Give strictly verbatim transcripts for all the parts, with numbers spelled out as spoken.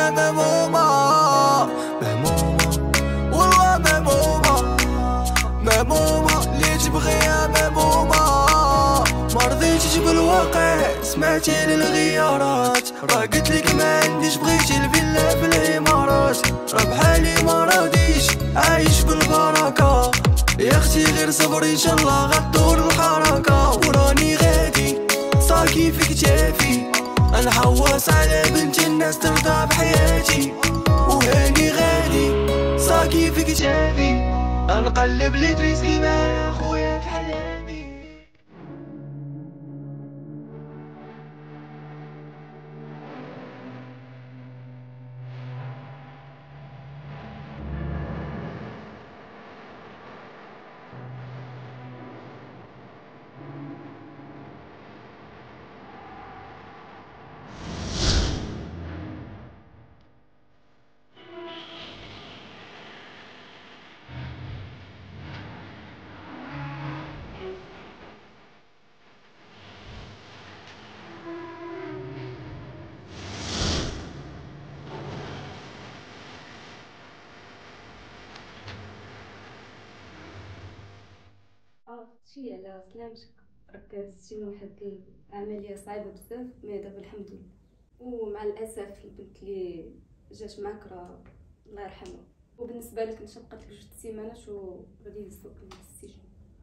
الدنيا مهمومة مهمومة والله مهمومة مهمومة اللي تبغيها مهمومة مرضيتش بالواقع سمعتي للغيارات راه قلتلك ما عنديش بغيتي الفيلا في الامارات راه بحالي ما راضيش عايش بالبركة يا اختي غير صبري ان شاء الله غدور الحركة وراني غادي صاكي في كتافي نحوس على بنت الناس ترضى بحياتي وهاني غادي صاكي في كتافي نقلب لي تريسكي مع خويا في حلامي. عرفتي على سلامتك راك هزتي من واحد العمليه صعيبه بزاف مي دابا الحمد لله ومع الاسف البنت اللي جات معاك راه الله يرحمها وبالنسبه لك انت بقات لك جوج سيمانات وغادي يهزوك للسجن.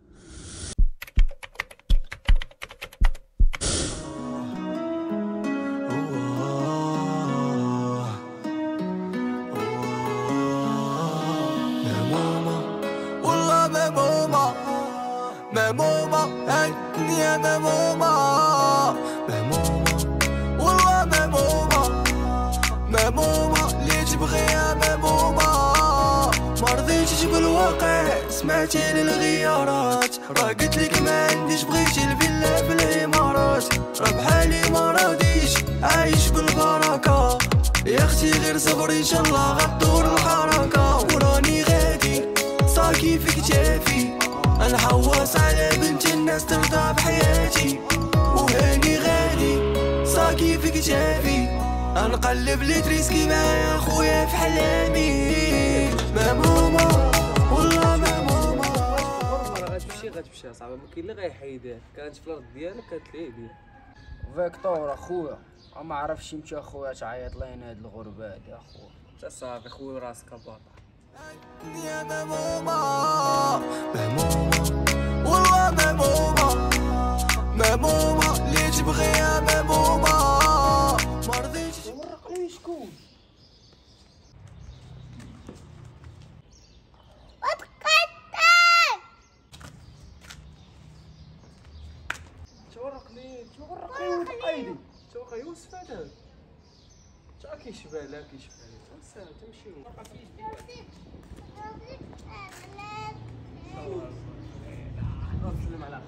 مهمومة الدنيا مهمومة مهمومة والله مهمومة مهمومة اللي تبغيها مهمومة مرضيتش بالواقع سمعتي للغيارات راه قلتلك ما عنديش بغيتي الفيلا في الامارات راه بحالي ما راضيش عايش بالبركة يا اختي غير صبري ان شاء الله غدور الحركة وراني غادي صاكي في كتافي نحوس على بنت الناس ترضى بحياتي وهاني غادي صاكي في كتافي نقلب لي تريسكي معايا خويا في حلامي مهمومة والله مهمومة. راه غتمشي غتمشي اصاحبي ما كاين اللي غيحيدها كانت في الارض ديالك كانت ليه دير فيكتور اخويا ما عرفش يمشي اخويا تعيط لينا هاد الغربه هادي اخويا انت صافي خويا راسك باطا. الدنيا مهمومة مهمومة والله مهمومة مهمومة اللي تبغيها مهمومة مرضيتش ورق لي شكون تورق لي تورق لي ولد قايدي تورق يوسف هذا تا كيشبه لا كيشبه لي تنسى تمشي ورقه فيه دلوقتي نسلم على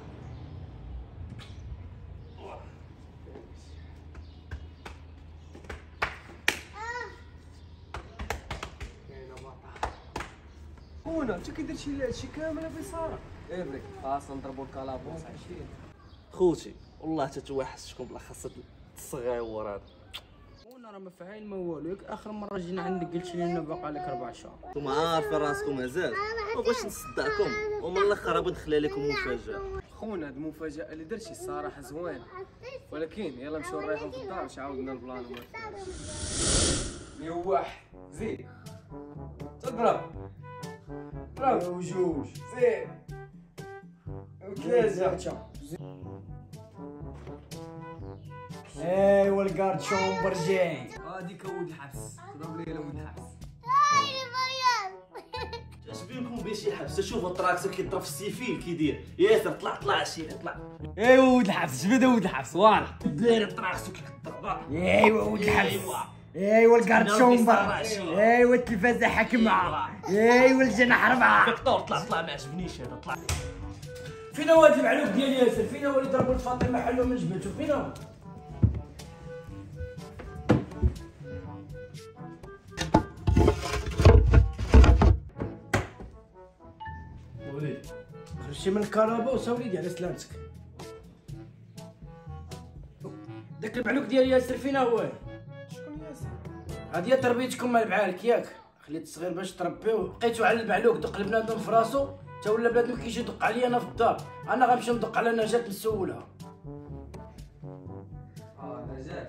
خونا انت كي درتي هادشي كامل بصراحه ابرك خاص نضربوا الكلابوس عشرين خوتي والله تتوحشكم بالاخص الصغيور هذا خونا راه ما فاهم ما والو ياك اخر مره جينا عندك قلت لنا باقا لك اربع شهور نتوما عارفين راسكم مازال ما بغيتش نصدعكم ومن الاخر غادي نخلي لكم مفاجاه. خونا هاد المفاجاه اللي درتي الصراحه زوين ولكن يلا نمشيو نريحو في الدار باش عاودنا البلان وما واحد زيد تضرب ضرب وجوج زيد وثلاثه ايوا الكارد شومبر جاي هاديك ولد الحبس تضرب لي ولد الحبس اش بينكم بين شي حبس شوف التراكتور كيضرب في السيفيل كيدير ياسر طلع طلع شي طلع ايوا ولد الحبس جبد ولد الحبس واضح داير التراكتور كيضرب ايوا ولد الحبس ايوا الكارد شومبر ايوا التلفازه حكمها ايوا الجناح ربعه فيكتور طلع طلع ما عجبنيش هذا طلع. فينا هو هاد المعلوك ديال ياسر فينا هو اللي ضربوا لفاطمه حلو من جبهته فينا هو وليد خرجتي من الكرابوس وليدي على سلامتك. داك المعلوك ديال ياسر فينا هو؟ شكون ياسر؟ هادي هي تربيتكم مع البعالك ياك؟ خليت الصغير باش تربيوه، بقيتو على البعلوك دق البنادم في راسو، تا ولا بنادم كيجي يدق عليا انا في الدار، انا غنمشي ندق على نجاة نسولها. اه نجاة.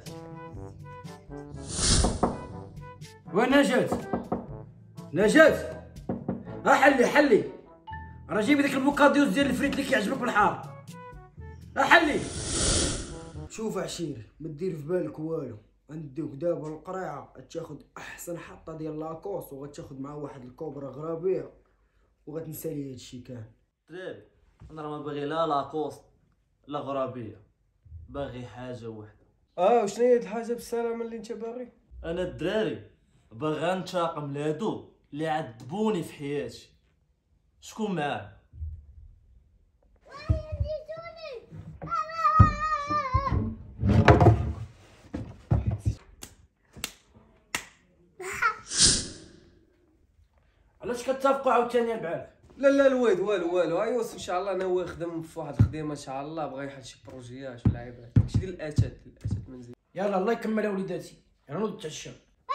وين نجاة؟ نجاة ها حلي حلي، راه جيبي داك البوكاديوز ديال الفريت اللي كيعجبك بالحار. ها حلي. شوف عشير، ما دير في بالك والو، غنديوك دابا القريعه تاخد احسن حطه ديال لاكوس وغتاخد مع واحد الكوبرا غرابيه وغتنسى لي هادشي كامل. دراري انا راه ما باغي لا لاكوست لا غرابيه، باغي حاجه وحده. اه وشنو هي الحاجه بالسلامه اللي انت باغي؟ انا الدراري باغي نتاقم لهادو اللي عذبوني في حياتي. شكون معاه؟ علاش كتفقوا عاوتاني البعال؟ لا لا الواد والو والو، ايوا ان شاء الله ناوي يخدم في واحد الخدمه ان شاء الله، بغا يحل شي بروجيات ولا عيبات، داكشي ديال الاتات الاتات منزل. يلا الله يكمل وليداتي، يلا نوض نتعشى.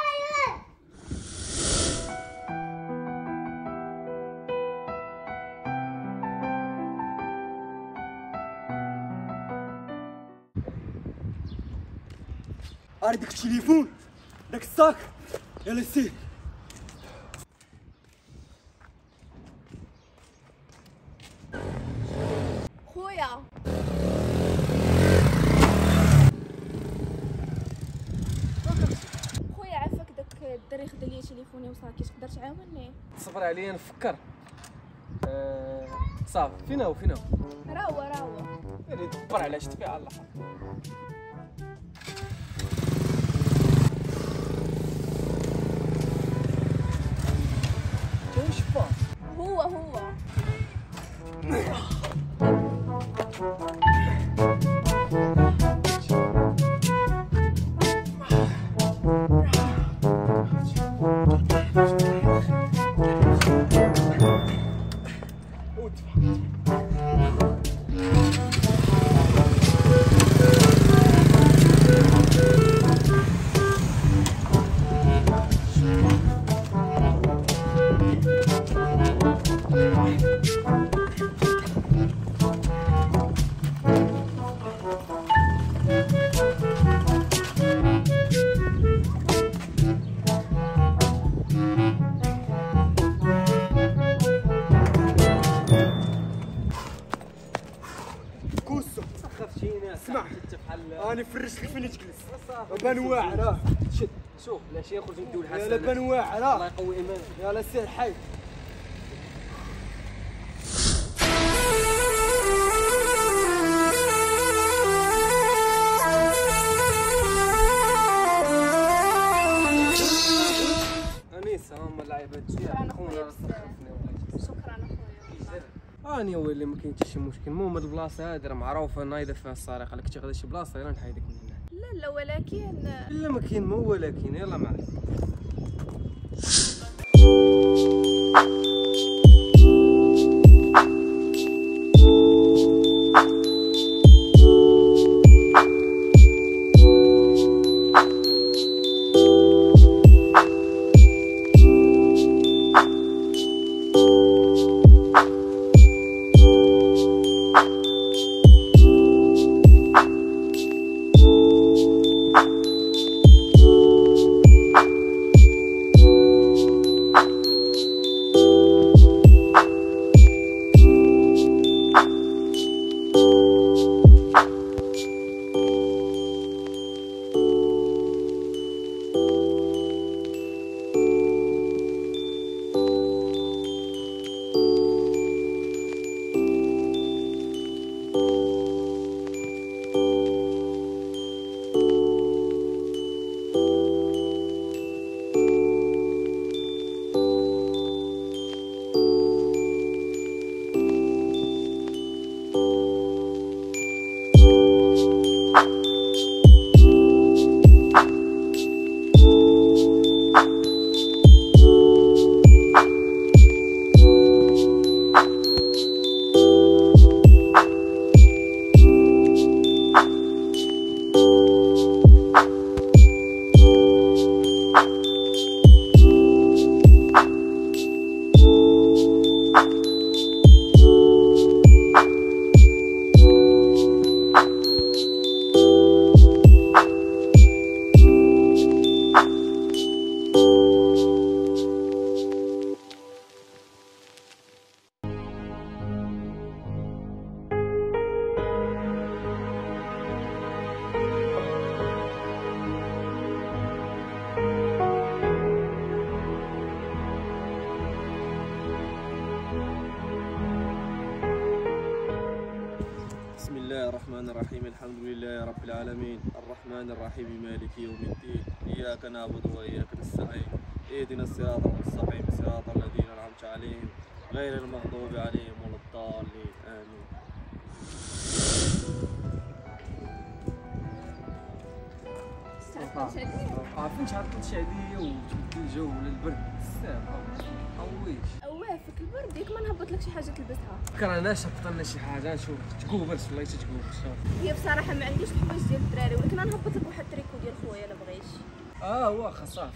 اري داك التليفون داك الصاك، يلا سير. خويا خويا عافاك داك الدري خدا ليا تليفوني وصافي، تقدر تعاوني؟ صبر عليا نفكر. آه صافي فين هو فين هو؟ راه هو راه هو. يعني دبر على شتي على الله. شوف هو هو اسمع انا فرشت لك فين تجلس، بان واعر شد. شوف لا شي يخرج نديو الحسن. يلا بان واعر الله يقوي ايمانك. يلا سير حي. انيس هما اللعيبات ديالك. شكرا اخويا بزاف. شكرا اخويا. اني هو اللي ما كاين حتى شي مشكل. المهم هاد البلاصه هادي راه معروفه نايضه فيها السرقه، الا كنتي غادي شي بلاصه يلا نحيدك من هنا. لا لا ولكن لا ما كاين ما ولكن، يلا معاك. الرحيم الحمد لله رب العالمين الرحمن الرحيم مالك يوم الدين إياك نعبد وإياك نستعين اهدنا الصراط المستقيم صراط الذين أنعمت عليهم غير المغضوب عليهم ولا الضالين آمين. عارفين شحال شعبيه وتبدل الجو ولا البرد بزاف عويش. اواه فيك البرد ياك ما نهبط لك شي حاجه تلبسها. كرهناش هبط لنا شي حاجه نشوف تقوبرت والله تتقوبرت. هي بصراحه ما عنديش الحوايج ديال الدراري ولكن نهبط لك واحد التريكو ديال خويا الا بغيتي. اه واخا صافي.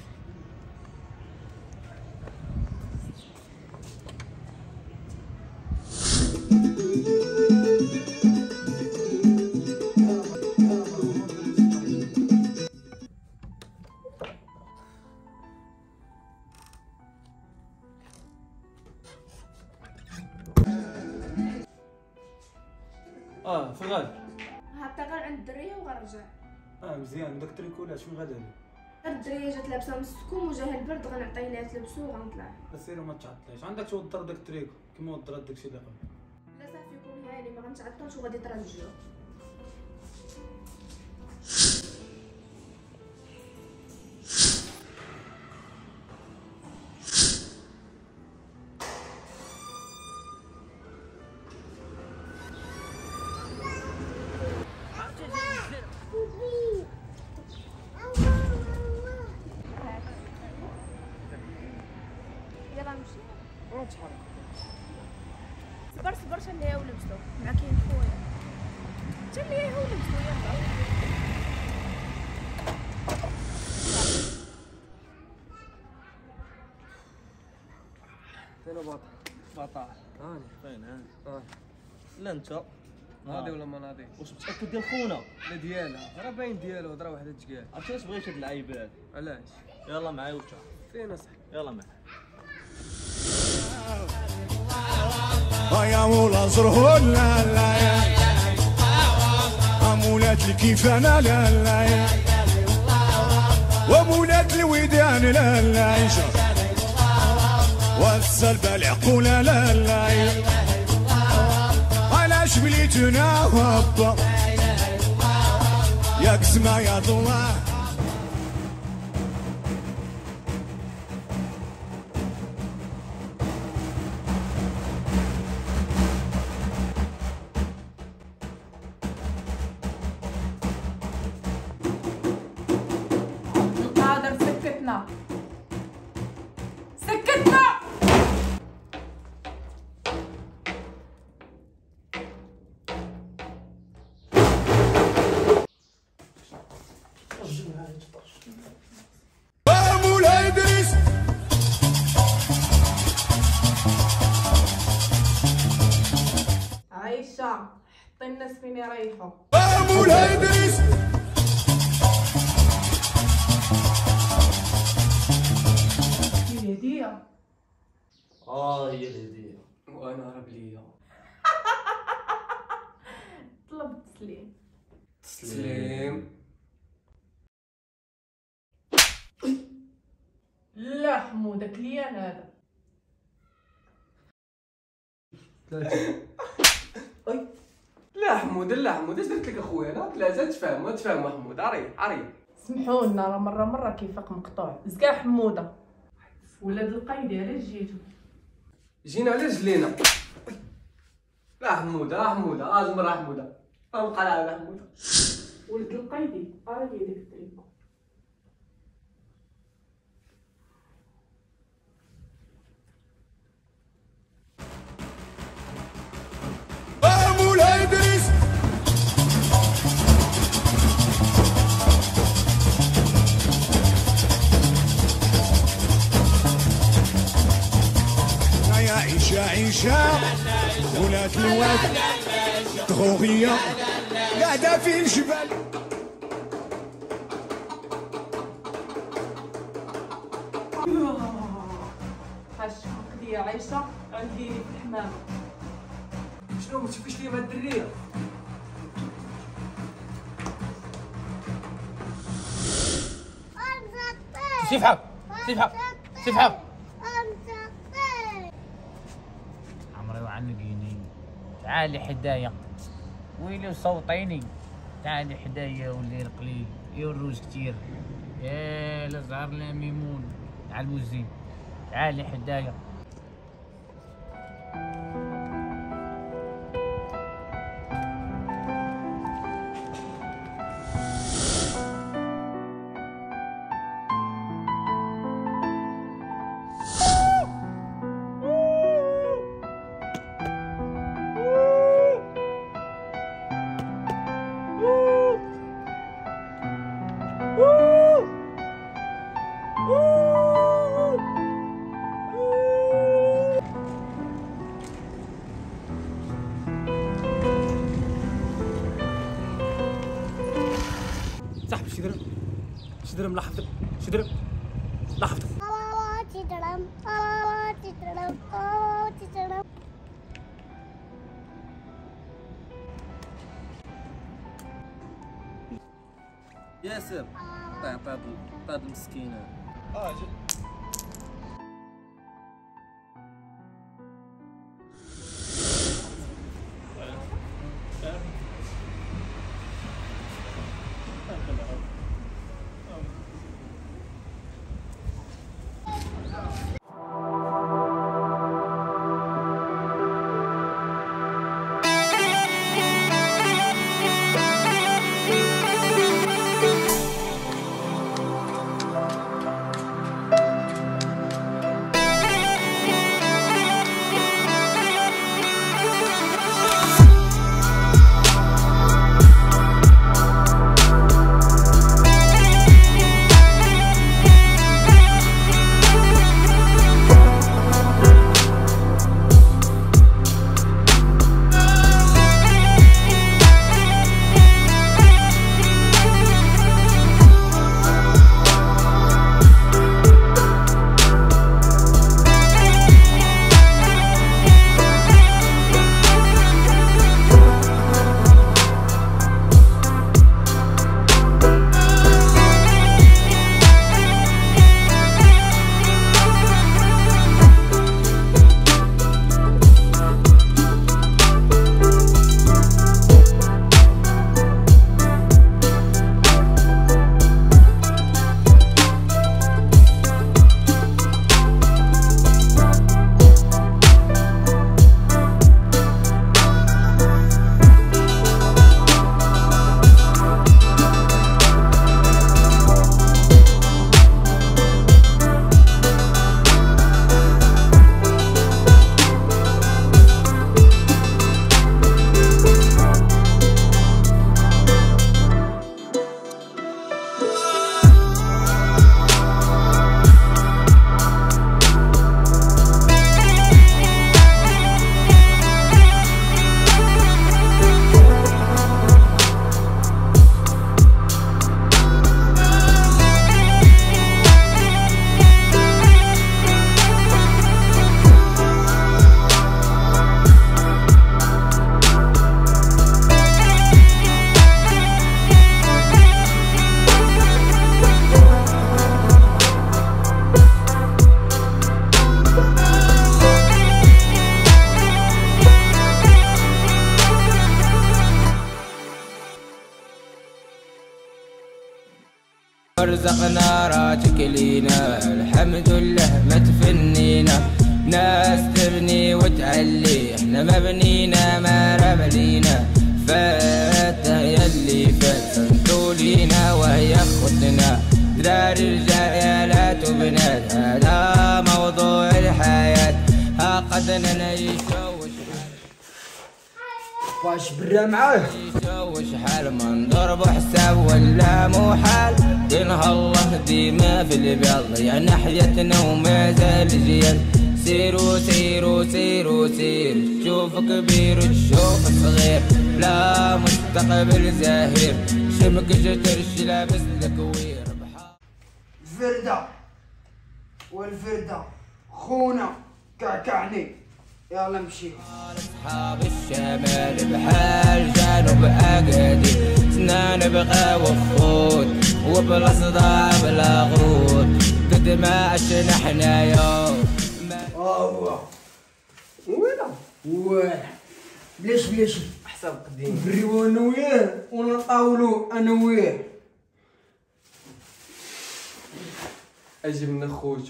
اه فين غادي؟ هابطه غير عند الدريه وغنرجع. اه مزيان. داك التريكولات فين غادي؟ غير الدريه جات لابسه نص كم وجاها البرد غنعطيه ليها تلبسو وغنطلع. سير وما تعطليش. عندك توضر داك التريكو كيما وضرات داكشي اللي قبل. لا صافي يكون هاني ما غنتعطلش وغادي ترجعو. يلا نمشي. ونتحرك. صبر صبر شا اللي هي ولبسو مع كاين خويا. حتى اللي هي ولبسو يلا. فين باطا؟ باطا. هاني فين هاني؟ اه لا انت ناضي ولا ما ناضيش؟ واش متاكد ديال خونا؟ لا ديالها راه باين ديالو هضره وحده تقال. عرفتي واش بغيت هاد اللعيبات؟ علاش؟ يلا معايا وتا فين اصاحبي؟ يلا معايا. يا مولا زرهو لا لا يا مولات الكيفانة لا لا يا ومولات الودان لا لا يا والسلبة العقولة لا لا يا علاش بليتنا هبا يا قسمة يا ضواه. القادر سكتنا سكتنا. مولاي ادريس عايشة حطي الناس فين يريحوا. مولاي ادريس هي هدية. اه هي الهديه. وانا راه بليا. طلب تسليم. تسليم. لا حمودة كليان هذا. اي لا حمود لا حمود اش درت لك اخويا انا ثلاثه تفاهموا تفاهموا حمود عري عري. سمحوا لنا راه مرة مرة كيفاق مقطوع. زكا حمودة ولاد القايدة علاش جيتو؟ جينا على رجلينا. لا حموده اه حموده اه زمر اه حموده اه بقى على حموده. ولد القايدي ارا لي داك التريكو. مولاي ادريس يا عيشة عيشة ولات الواد دغوغية قاعدة في الجبل. هاشمك ديا عايشة عندي في الحمام. شنو ما تشوفيش ليا مع الدريه؟ سيف حق سيف حق سيف حق عمري وعنقيني تعالي حدايا ويلي وصوتيني تعالي حدايا ولي القليل يروج كتير. يا لا زهر لا ميمون تاع الموزين تعالي حدايا. صاحبي شي درهم شي درهم لاحظتك شي درهم لاحظتك. ياسر طيب طيب طيب المسكينه. اه رزقنا راتك لينا الحمد لله ما تفنينا. ناس تبني وتعلي احنا ما بنينا ما رملينا. فاتنا يلي فات انتو لينا وهي اخوتنا. دراري رجالات وبنات هذا موضوع الحياة. ها قدنا نيشوش واش برا معاه نيشوش حال ما نضربو حساب ولا محال. دينها الله ديما في البيض يا ناحيتنا وما زال جيال. سيرو سيرو سيرو سير تشوف كبير وتشوف صغير. لا مستقبل زاهر شمك جترش لابس الكوير. الفردة والفردة خونا كعكعني يلا نمشي. اصحاب الشمال بحال جنوب اكادير. سنان بقى وفود وبلا صداع بلا غرود. قد ما عشنا حنايا هو وينه وين بلاش بلاش السبق ديالي نبريو انا وياه ونطاولو انا وياه. اجبنا خوتو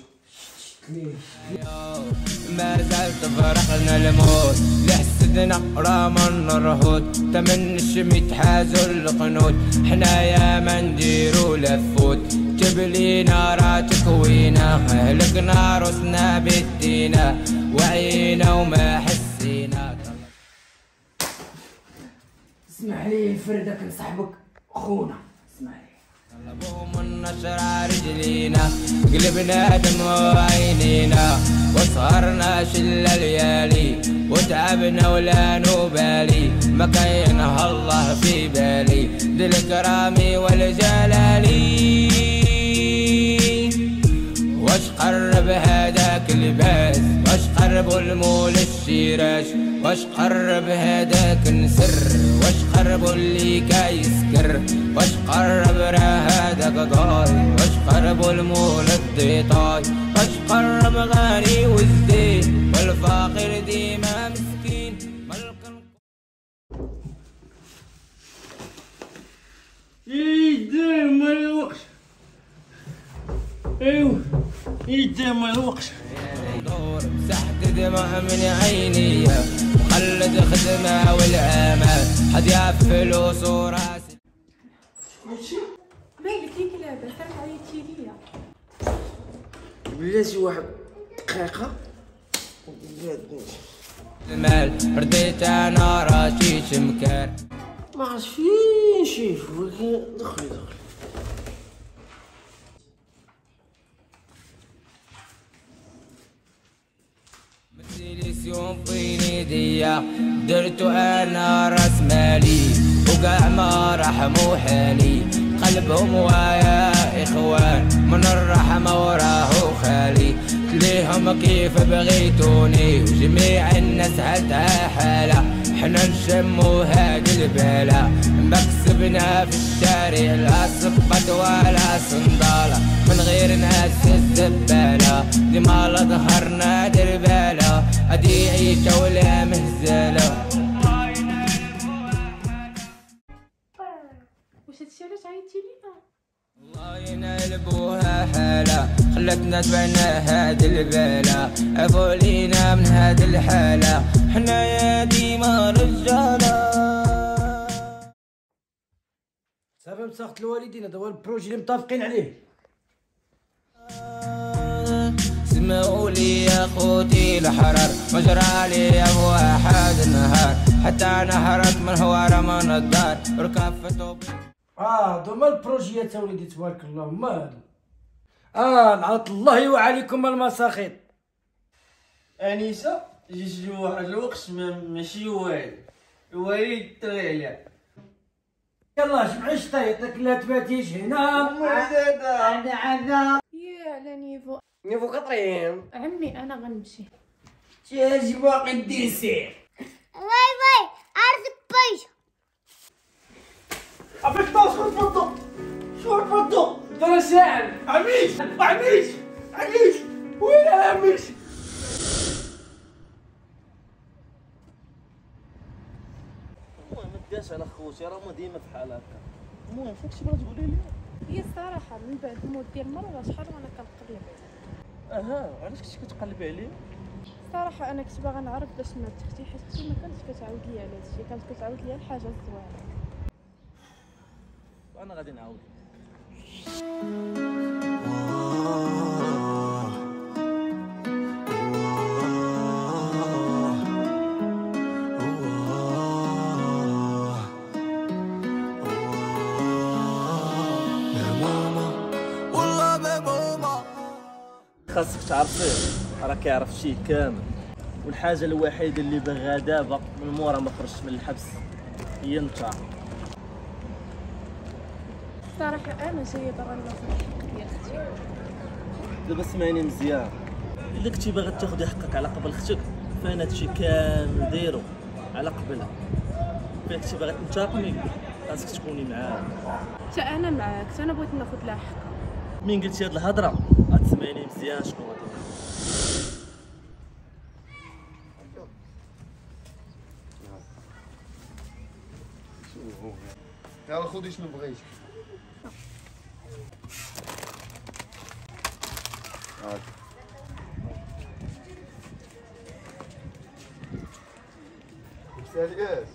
ما زالت فرحنا الموت لحسدنا راه من الرهود تمن الشميت حازو القنود حنا يا ما نديرو لفوت جبلينا راه تكوينا هلكنا روسنا بدينا وعينا وما حسينا. اسمح لي فردك نصاحبك خونا اسمح لي. طلبوا من نشر رجلينا قلبنا دموع عينينا وسهرنا شل الليالي وتعبنا ولا نبالي ما كاينها الله في بالي للكرامي والجلالي. واش قرب هذاك اللباس واش قربوا المول الشراش واش قرب هذاك نسر واش قربوا اللي كيسكر واش قرب راه هذاك ضاي واش قربوا المول الديطاي واش قرب غني وزدين والفقير ديما مسكين ملك. يدير ما الوقت ايوا يدير ما الوقت دور مسحت دمع من عيني وخلد خدمة والأمان حد يفلوس وراسي. مالك ليك لاباس راك عيطتي ليا؟ بلاتي واحد دقيقة المال رديت انا راسي شمكار ما عرفت فين شيف ولكن دخلي دخلي. متليسيون بين ايديا درتو انا راس مالي وقاع ما رحموا حالي قلبهم ويا اخوان من الرحمه وراه خالي تليهم كيف بغيتوني وجميع الناس عندها حاله حنا نشمو هاد البلا مكسبنا في الشارع لا صبت ولا صندالة من غير ناس الزبالة ديما لا ظهرنا دربالة هادي عيشة ولا مهزلة. واش هادشي علاش عيطتي ليا؟ الله ينالبوها حالة خلتنا تبعنا هاد البالة عفو لينا من هاد الحالة حنا يا ديما رجالة. صافي مساخت الوالدين هذا هو البروجي اللي متفقين عليه. سمعوا لي يا خوتي الحرر مجرى لي واحد النهار حتى نهرت من هوار من الدار ركفتو. اه دوما البروجيات وليدي تبارك الله مالو. اه لعنة الله وعليكم المساخيط. انيسه جيت واحد الوقت ماشي واعر الوالد طري عليها. يلا جمعي شطيطك لا تباتيش هنا. انا عذاب يا على نيفو نيفو كطريم عمي انا غنمشي. تاج باقي الديسير. واي واي عارف بيش عفاك شو تفضل شو تفضل ترى ساعد عميش عميش عميش وين عميش. المهم ما تديرش على خوتي راه هما ديما في حال هكا. المهم فوق شي بغا تقولي لي؟ هي الصراحه من بعد الموت ديال مرة شحال وانا كنقلب عليه. اها علاش كنتي كتقلبي عليه؟ الصراحه انا كنت باغا نعرف باش مات اختي حيت اختي ما كانتش كتعاود لي على هادشي كانت كتعاود لي الحاجه الزوينه. وانا غادي نعاود. خاصك تعرفيه راه كيعرف شي كامل والحاجه الوحيده اللي باغاها دابا من مورا ما خرجت من الحبس هي انت. الصراحه انا جايه باغا ناخذ الحق ديال اختي. دابا سمعني مزيان الا كنتي باغا تاخدي حقك على قبل اختك فانا هادشي كامل ديرو على قبلها. فين كنتي باغا تنتقمي خاصك تكوني معاها. حتى انا معاك حتى انا بغيت ناخذ لها حقها. من قلتي هاد الهضره غتسمعني مزيان شنو غادي ندير. يلا خذي شنو بغيتي. هاك سالياس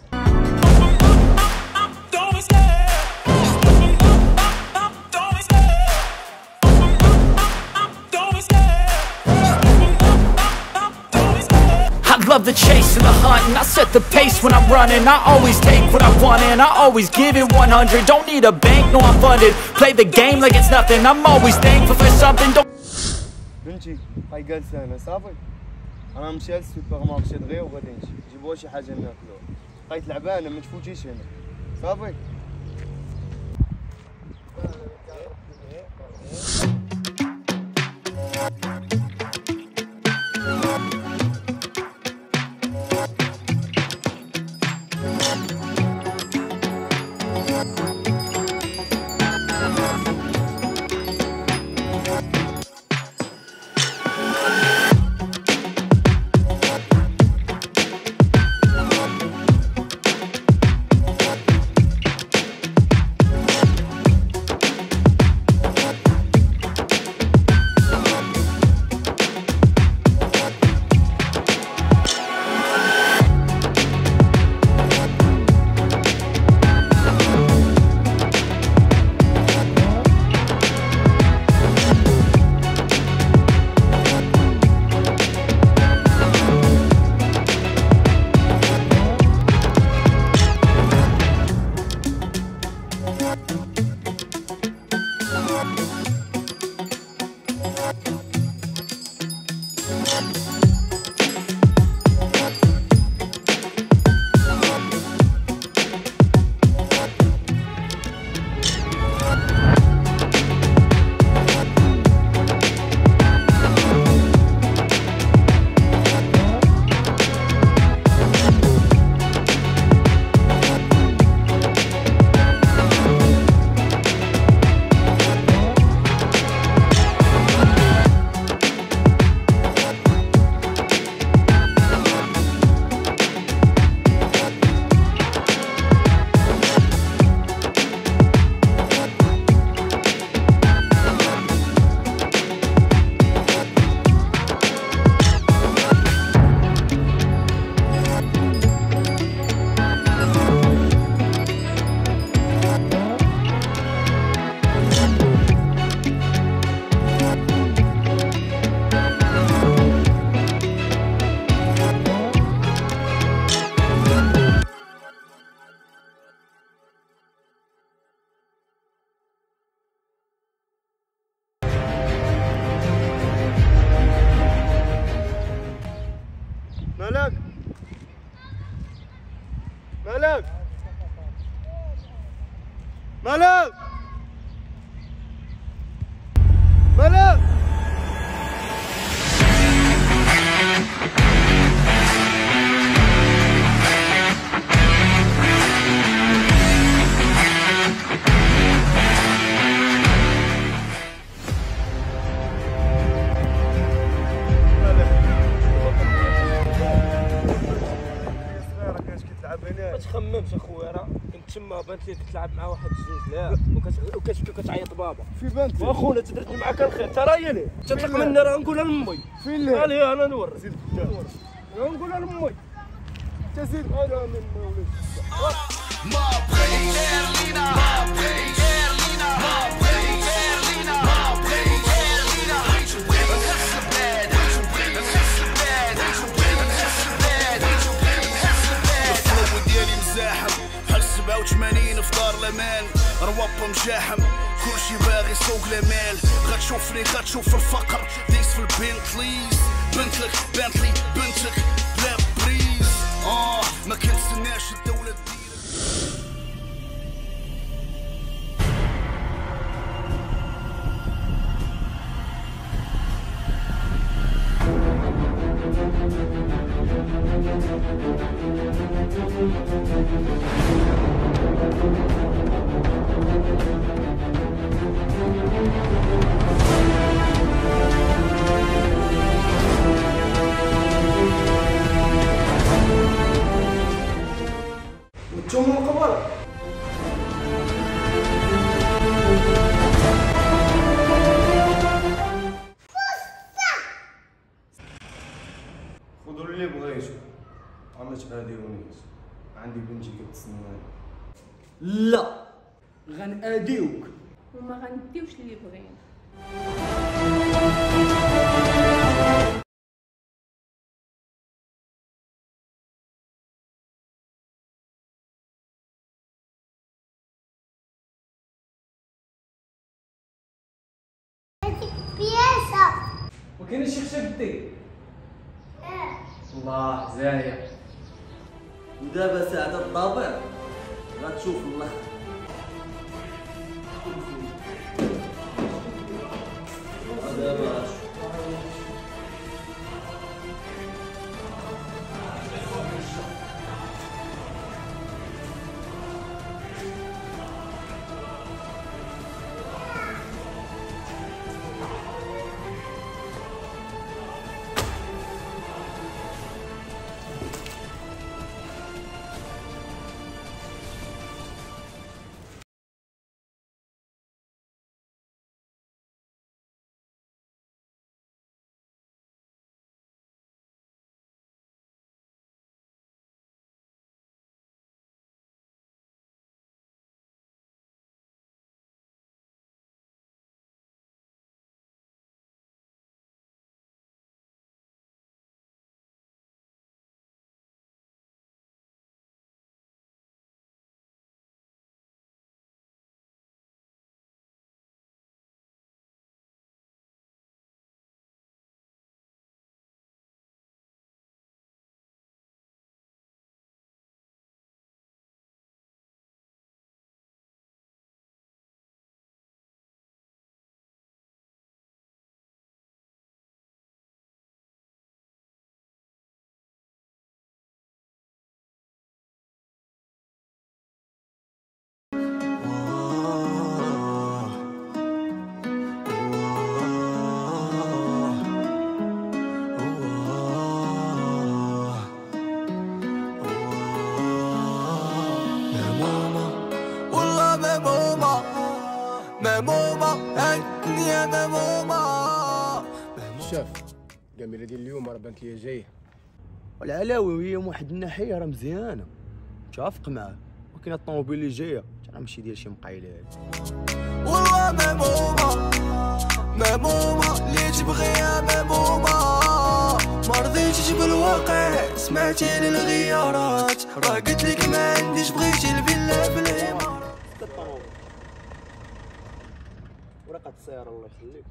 Love the chase and the hunt, and I set the pace when I'm running. I always take what I want and I always give it one hundred. Don't need a bank, no I'm funded. Play the game like it's nothing. I'm always thankful for something. Don't بنتي هاي جالسة هنا صافي. أنا مشيت للسوبر مارشي دغيا وغادي نمشي جيبوا شي حاجة ناكلوها. بقيت لعبانة ما تفوتيش هنا صافي. مالك مالك مالك مالك ما تخممش اخويا، راه كنت تما بانت لي كتلعب مع واحد الزوج لا وكتبكي وكتعيط بابا في بنتي واخونا تدرت معاك الخير ترى هي ليه تطلق مني راه نقولها لامي فين ليه؟ هاني انا نوري راه نقولها لامي انت زيد انا من مولد ما بغي غير لينا ما بغي غير لينا ما بغي غير لينا ما بغي غير لينا نحس البلاد نحس البلاد نحس البلاد نحس البلاد الفلو ديالي مزاحم بحال سبعة وثمانين في دار الامان روابا مجاحم كلشي باغي سوق المال غتشوفني غتشوف الفقر دايس في البنتليز بنتلك بنتلي بنتك بلا بريز اه ما كنتسناش الدولة دير تغاديونيش، عندي بنتي كتسناني. لا غنأديوك وما غنديوش اللي بغينا. ما كاينش شي خشب دي. الله زاهيه. ودابا ساعة الضابط غتشوف الله. دابا مهمومة الدنيا مهمومة. شاف الجميلة ديال اليوم راه بانت ليا جايه، والعلاوي هي من واحد الناحية راه مزيانة متوافق معاه، ولكن الطوموبيل اللي جاية راه ماشي ديال شي مقايلات. والله مهمومة مهمومة اللي تبغيها مهمومة، ما رضيتش بالواقع سمعتي للغيارات، راه قلت لك ما عنديش بغيتي الفيلا في العمارة. ورقة السيارة الله يخليك.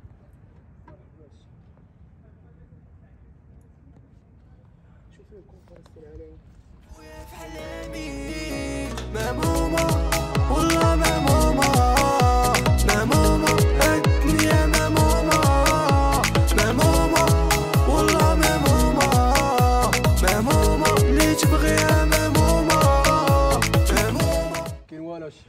شوف الكونفرنس عليه في حلامي مهمومة والله مهمومة مهمومة الدنيا مهمومة مهمومة والله مهمومة مهمومة اللي تبغيها مهمومة مهمومة. كاين والو الشيخ.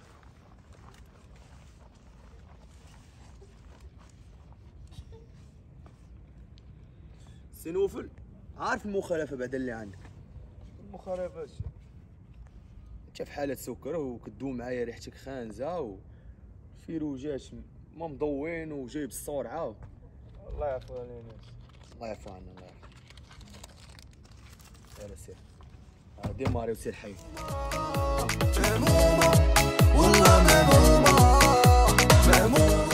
سي نوفل، عارف المخالفة بعدا اللي عندك؟ المخالفة انت في حالة سكر وكدوم معايا ريحتك خانزة وفيروجات ما مضوين وجايب السرعة. الله يعفو علينا. الله يعفو عنا الله يعفو. سير سير ديماري وسير حي. مهمومة والله مهمومة مهمومة.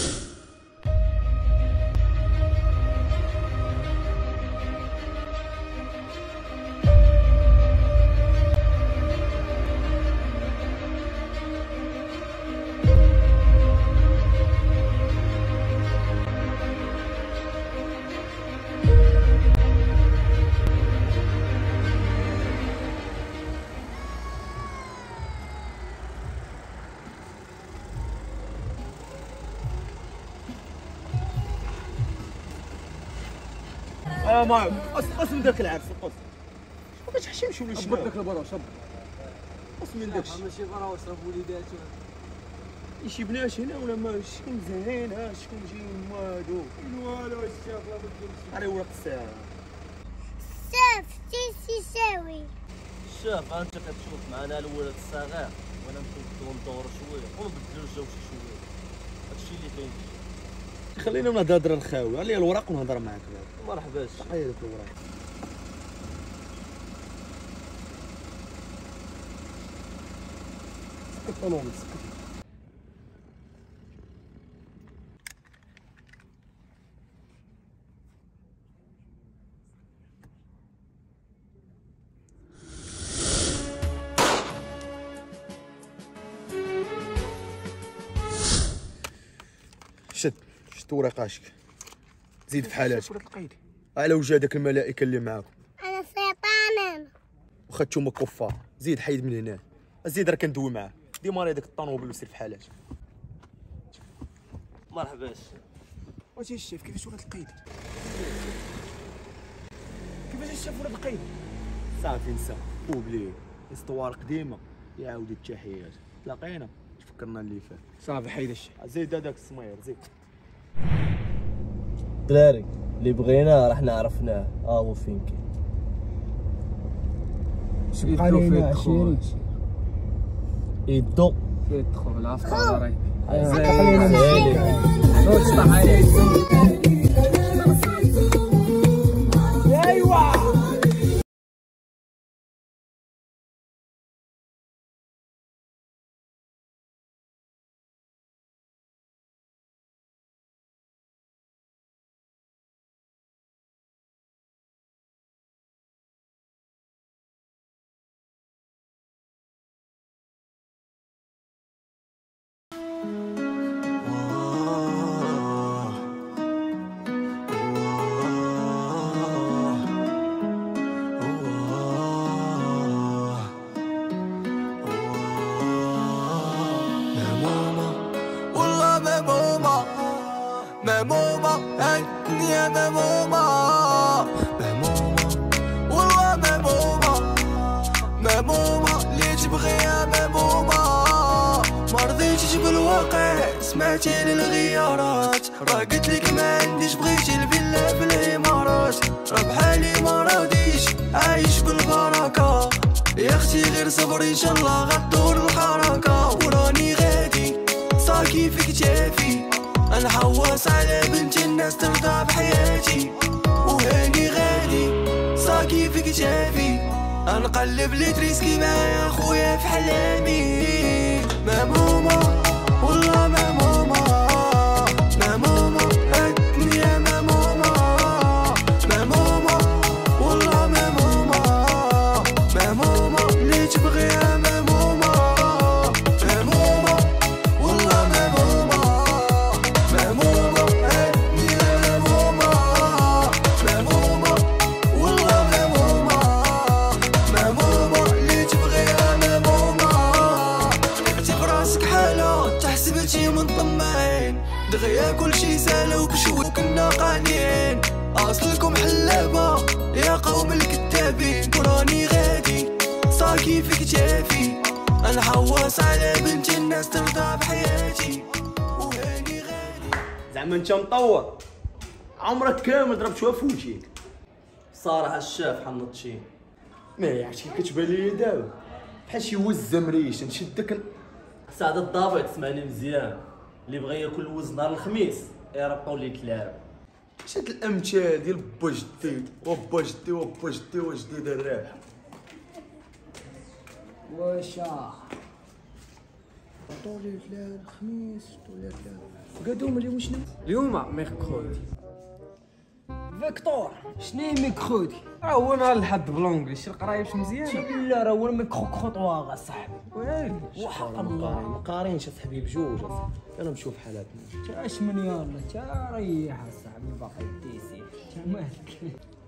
اه ما قص من داك العرس قص ما تحشمش ولا شنو؟ شبر داك البرا شبر. قص من داك الشيء. ماشي برا وصرف وليداتو. شي بناش هنا ولا ما شكون زهين ها شكون جاي ومادو والو الشيخ لا بد. على ورق الساعة. شاف سيسي ساوي. شاف انت كتشوف معنا الولد الصغير وانا نبداو ندور شويه ونبدلو الجو شي شويه، هادشي اللي كاين. خلينا نهضر الخاوي على الوراق ونهضر معاك. مرحبا. حيدك الوراق. سكت الطوموبيل سكت. شد شد ورقاشك زيد في حالاتك على وجه هذاك الملائكه اللي معاكم. انا شيطان واخا نتوما كفار زيد حيد من هنا زيد راه كندوي معاه ديما هذاك الطونوبيل وسير في حالاتك. مرحبا الشيف. واش الشيف كيفاش ولات القيد؟ كيفاش الشيف ولات القيد؟ صافي نسى اوبلي اسطوار قديمه يعاود التحيات تلاقينا تفكرنا اللي فات. صافي حيد الشيف. زيد هذاك السمير زيد. الدراري اللي بغيناه راح نعرفناه ها هو فين كاين. بقى لينا عشرين يدو يدخل عفوا راهي ايوا مهمومة الدنيا مهمومة مهمومة والله مهمومة مهمومة اللي تبغيها مهمومة مرضيتش بالواقع سمعتي للغيارات راه قلتلك ما عنديش بغيتي الفيلا في الامارات راه بحالي ما راضيش عايش بالبركة يا اختي غير صبري ان شاء الله غدور الحركة وراني غادي صاكي في كتافي انا حواس على بنت الناس ترضى بحياتي وهاني غادي صاكي في كتافي نقلب لي تريسكي معايا خويا في حلامي مهمومة والله مهمومة مهمومة الدنيا مهمومة مهمومة والله مهمومة مهمومة اللي تبغيها مهمومة مهمومة والله مهمومة مهمومة الدنيا مهمومة مهمومة والله مهمومة مهمومة اللي تبغيها مهمومة كتبتي فراسك حالة تحسبتي من طماعين دغيا كلشي سالو بشوي كنا قانعين اصلكم حلابة يا قوم الكذابين وراني غادي صاكي في كتافي انا حواس على بنت الناس ترضى بحياتي وهاني غادي زعما انت مطور عمرك كامل ضربت شويه في وجهك صراحة الشاف حنط شي ما عرفتي كتبان لي دابا بحال شي وز مريش نشدك سعد الضابط سمعني مزيان اللي بغى ياكل الوز نهار الخميس يربطوا لي كلاب شاد الامثال ديال با جدي وبا جدي وبا جدي وجديد الرابح واشا طولي لا الخميس طولي لا قدوم اليوم شنو اليوم ميركودي فيكتور شنو ميركودي راه هو نهار الحد بالونجليش القرايه مش مزيانه لا راه هو ميكرو كروطوار اصاحبي ويلي وحق الله ما قارينش اصاحبي بجوج اصاحبي انا نشوف حالاتنا تاش من يلا تا ريح اصاحبي باقي تيسي تا مالك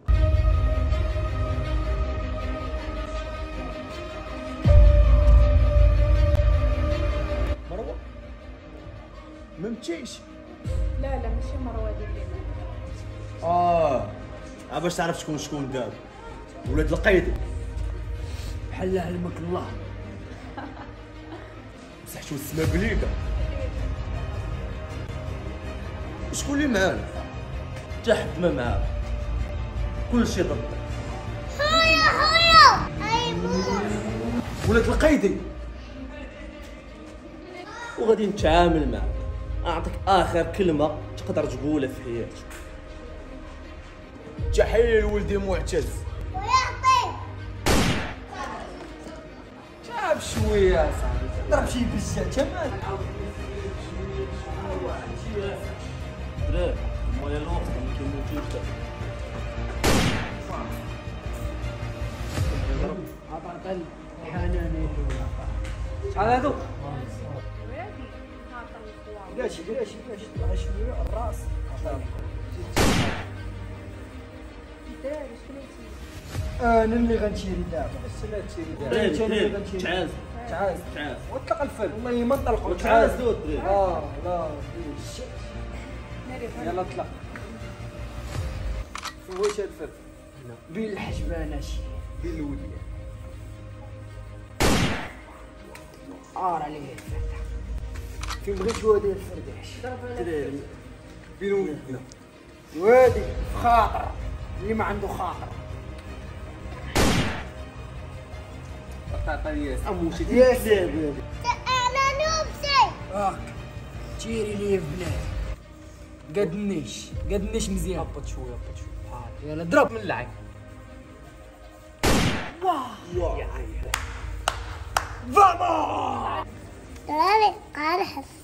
مروه ما مشيش لا لا ماشي مروه ديال الليل اه ها باش تعرف شكون شكون دابا ولاد القيد بحال علمك الله مسحتو السما بليده شكون اللي معانا حتى حد ما معاه كلشي ضدك خويا خويا ايبوس ولاد القيدي وغادي نتعامل معاك اعطيك اخر كلمه تقدر تقولها في حياتك تحيه لولدي معتز ويعطي شاف شويه يا صاحبي ضرب شي بزاف تمام. دراري المايه الوقت ما كيموتوش دابا. عطرت الحناني شحال هادو؟ قاش قاش قاش طلع شويه الراس. انا اللي غنشري دابا. لا تشري دابا. دراري دراري تعاز تعاز تعاز واطلق الفل. والله ما نطلقوا تعاز دو دراري. اه لا يلا اطلق. واش هاد الفل؟ بين الحجبانه شي بين الوديان. عار عليه الفتح. فين بغيت وادي الفرداش. دراري بين ودنا. وادي خاطر اللي ما عنده خاطر. بطاطا ياس اموشي يا سلام. انا نوبسي. هاك تيري لي بنات. قدنيش قدنيش مزيان. هبط شويه هبط شويه بحال. يلا ضرب من العين. واه يا عيال. فاموس. دراري قارحس.